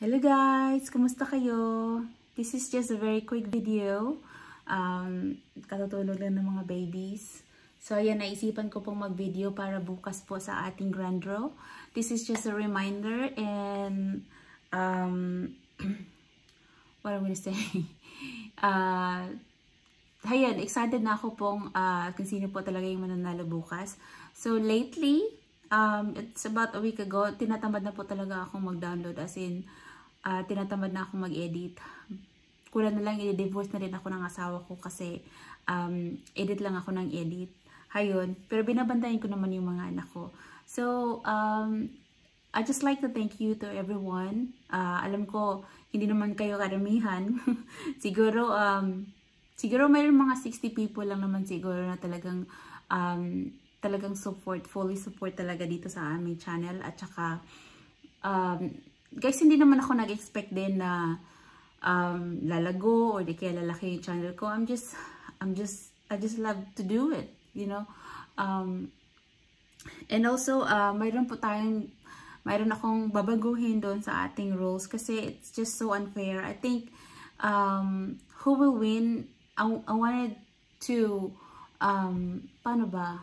Hello guys! Kumusta kayo? This is just a very quick video. Katutulog lang ng mga babies. So ayan, naisipan ko pong mag-video para bukas po sa ating grand draw. This is just a reminder and what I'm gonna say? Ayan, excited na ako pong kung sino po talaga yung mananalo bukas. So lately, it's about a week ago, tinatamad na po talaga akong mag-download, as in tinatamad na akong mag-edit. Kulang na lang, i-divorce na rin ako ng asawa ko kasi edit lang ako ng edit. Ayun, pero binabantayan ko naman yung mga anak ko. So, I just like to thank you to everyone. Alam ko, hindi naman kayo karamihan. siguro mayroon mga 60 people lang naman siguro na talagang fully support talaga dito sa aming channel. At saka, guys, hindi naman ako nag-expect din na lalago or di kaya lalaki yung channel ko. I just love to do it, you know. And also, mayroon akong babaguhin doon sa ating rules kasi it's just so unfair. I think, who will win, I wanted to, paano ba?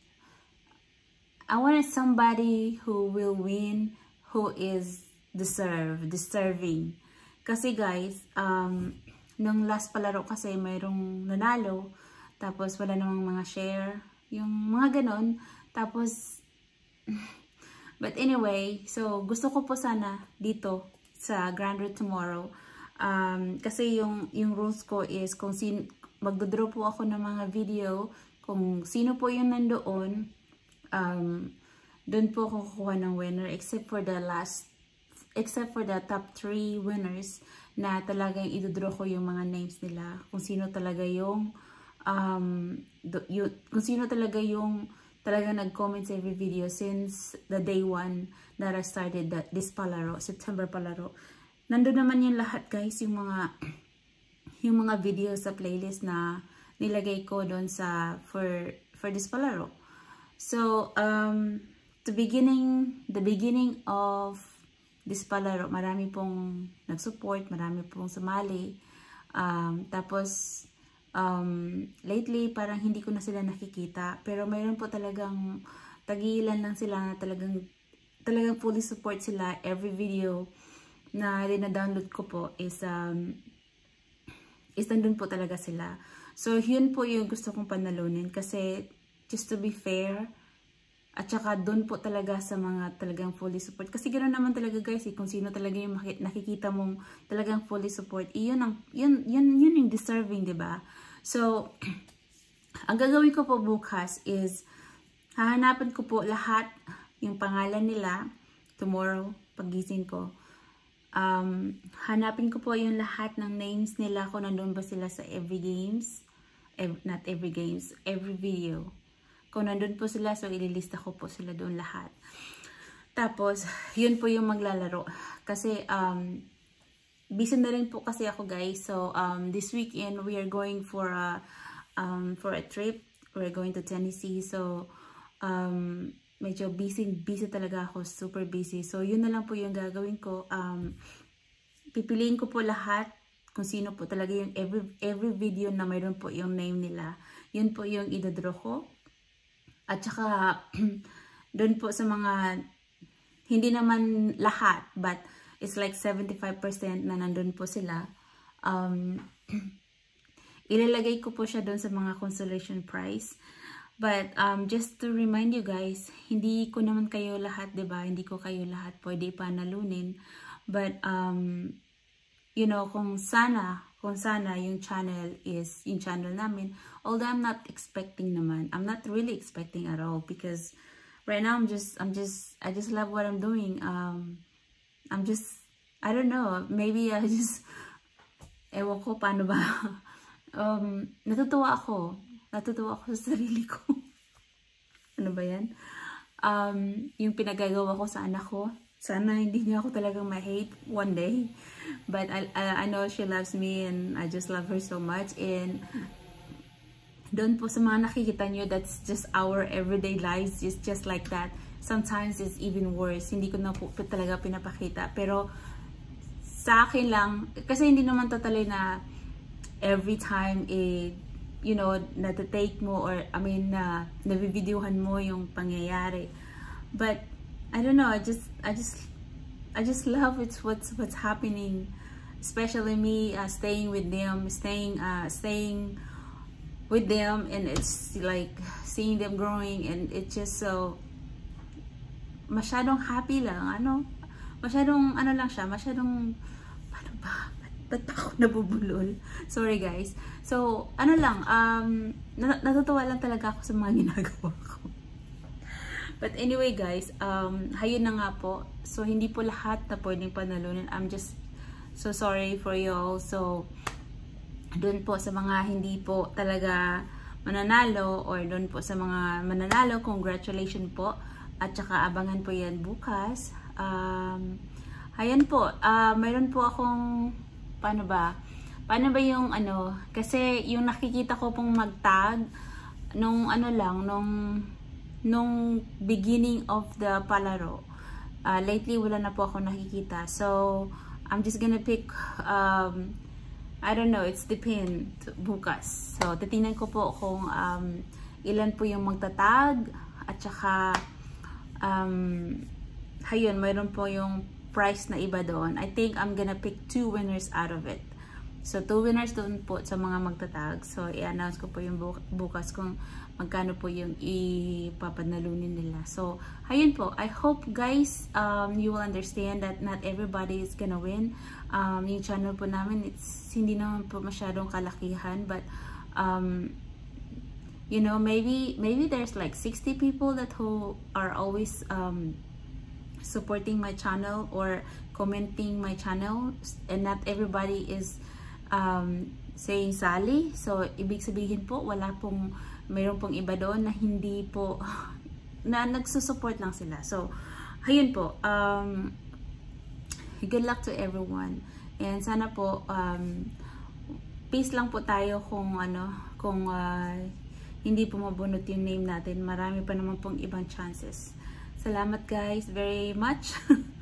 I wanted somebody who will win, who is deserving. Kasi guys, nung last palaro kasi mayroong nanalo, tapos wala namang mga share, yung mga ganon. Tapos, but anyway, so gusto ko po sana dito sa Grand Draw tomorrow. Kasi yung rules ko is kung magdodraw po ako ng mga video, kung sino po yung nandoon, doon po ako kukuha ng winner, except for the top 3 winners na talagang idodraw ko yung mga names nila, kung sino talaga yung talagang nag-comment sa every video since the day 1 that I started this palaro, September palaro. Nandun naman yung lahat guys, yung mga videos sa playlist na nilagay ko doon sa for this palaro. So the beginning of this palaro, marami pong nag-support, marami pong sumali. Tapos lately parang hindi ko na sila nakikita, pero mayroon po talagang tagilan lang sila na talagang fully support sila. Every video na dina-download ko po is nandun po talaga sila. So yun po yung gusto kong panalunin kasi just to be fair, at saka doon po talaga sa mga talagang fully support. Kasi ganoon naman talaga guys, kung sino talaga yung nakikita mong talagang fully support, yun yung deserving, 'di ba? So ang gagawin ko po bukas is hahanapin ko po lahat yung pangalan nila tomorrow pagising ko. Hanapin ko po yung lahat ng names nila kung nandun ba sila sa every video. Kung nandun po sila, so ililista ko po sila doon lahat. Tapos, yun po yung maglalaro. Kasi, busy na rin po kasi ako guys. So, this weekend, we are going for a trip. We're going to Tennessee. So, medyo busy talaga ako. Super busy. So, yun na lang po yung gagawin ko. Pipiliin ko po lahat kung sino po talaga yung every video na mayroon po yung name nila. Yun po yung idodraw ko. At saka, doon po sa mga, hindi naman lahat, but it's like 75% na nandun po sila. Ilalagay ko po siya doon sa mga consolation prize. But, just to remind you guys, hindi ko naman kayo lahat, diba? Hindi ko kayo lahat pwede panalunin. But, you know, kung sana yung channel namin, although I'm not expecting naman, I'm not really expecting at all, because right now I just love what I'm doing. I don't know, maybe ewan ko paano ba. Natutuwa ako sa sarili ko. Ano ba yan? Yung pinagagawa ko sa anak ko, sana hindi niya ako talagang ma-hate one day. But I know she loves me and I just love her so much. And doon po sa mga nakikita nyo, that's just our everyday lives. It's just like that. Sometimes it's even worse. Hindi ko na po talaga pinapakita. Pero sa akin lang, kasi hindi naman totally na every time you know, na-take mo or I mean na nabibideohan mo yung pangyayari. But I don't know, I just love what's happening, especially me staying with them, staying with them, and it's like seeing them growing, and it's just so masyadong happy lang, masyadong lang siya, masyadong paano ba? Ba't ako nabubulol? Sorry guys. So, natutuwa lang talaga ako sa mga ginagawa ko. But anyway guys, hayun na nga po. So, hindi po lahat na pwedeng panalunin. I'm just so sorry for you all. So, doon po sa mga hindi po talaga mananalo, or doon po sa mga mananalo, congratulations po. At saka abangan po yan bukas. Ayan po, mayroon po akong paano ba yung kasi yung nakikita ko pong mag-tag nung nung beginning of the palaro, lately wala na po ako nakikita. So I'm just gonna pick I don't know, it's depend bukas. So titingnan ko po kung ilan po yung magtatag, at saka ayun, mayroon po yung price na iba doon. I think I'm gonna pick 2 winners out of it. So 2 winners doon po sa mga magtatag. So i-announce ko po yung bukas kung magkano po yung ipapanalunin nila. So ayun po, I hope guys you will understand that not everybody is gonna win. Yung channel po namin, it's hindi naman po masyadong kalakihan, but you know, maybe there's like 60 people that who are always supporting my channel or commenting my channel, and not everybody is saying Sally. So ibig sabihin po, mayroon pong iba doon na hindi po na nagsusupport lang sila. So ayun po, good luck to everyone, and sana po peace lang po tayo kung hindi po mabunot yung name natin. Marami pa naman pong ibang chances. Salamat guys very much.